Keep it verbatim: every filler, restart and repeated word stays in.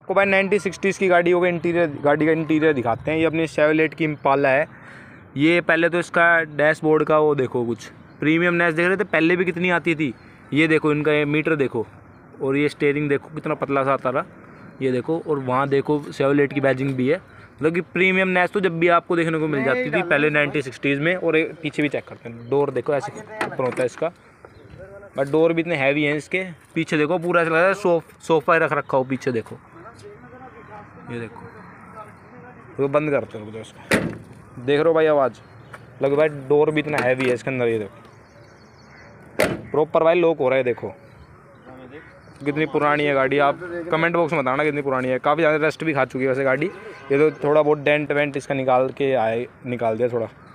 को भाई nineteen sixties की गाड़ियों का इंटीरियर, गाड़ी का इंटीरियर दिखाते हैं। ये अपनी शेवलेट की इम्पाला है। ये पहले तो इसका डैशबोर्ड का वो देखो, कुछ प्रीमियमनेस देख रहे थे पहले भी कितनी आती थी। ये देखो इनका ये मीटर देखो, और ये स्टीयरिंग देखो कितना पतला सा आता रहा, ये देखो। और वहाँ देखो शेवलेट की बैजिंग भी है। मतलब कि प्रीमियमनेस तो जब भी आपको देखने को मिल जाती थी पहले नाइनटीन सिक्सटीज़ में। और पीछे भी चेक करते हैं, डोर देखो ऐसे ऊपर होता है इसका, बट डोर भी इतने हैवी हैं इसके। पीछे देखो पूरा ऐसा लग रहा है सोफ सोफ़ा रख रखा हो पीछे, देखो ये देखो। तो बंद करते हैं इसको, देख रहे हो भाई आवाज़ लग भाई, डोर भी इतना हैवी है इसके अंदर। ये देखो प्रॉपर भाई लॉक हो रहा है, देखो कितनी पुरानी है गाड़ी। आप कमेंट बॉक्स में बताना कितनी पुरानी है। काफ़ी ज़्यादा रेस्ट भी खा चुकी है वैसे गाड़ी। ये तो थोड़ा बहुत डेंट वेंट इसका निकाल के आए निकाल दिया थोड़ा।